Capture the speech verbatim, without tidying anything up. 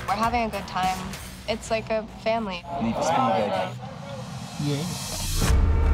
We're having a good time. It's like a family. Need to speed, baby. Yeah.